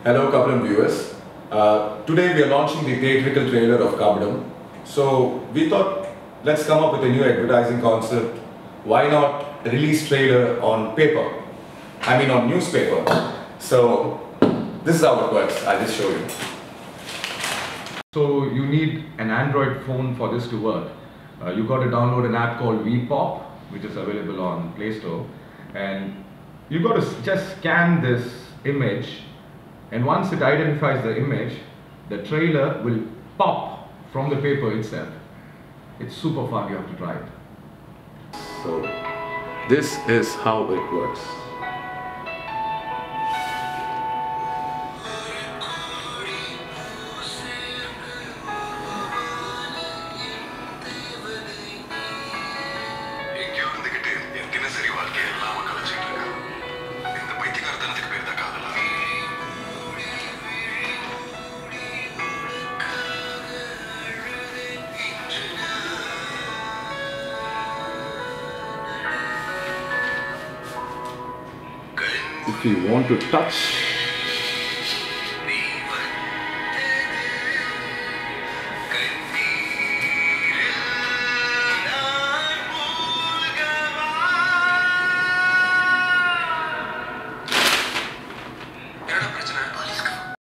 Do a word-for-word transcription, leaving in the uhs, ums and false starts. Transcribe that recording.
Hello Kabadam viewers. Uh, today we are launching the theatrical trailer of Kabadam. So we thought, let's come up with a new advertising concept. Why not release trailer on paper? I mean on newspaper. So this is how it works. I'll just show you. So you need an Android phone for this to work. Uh, you got to download an app called VPop, which is available on Play Store, and you got to just scan this image, and once it identifies the image, the trailer will pop from the paper itself. It's super fun. You have to try it. So this is how it works. If you want to touch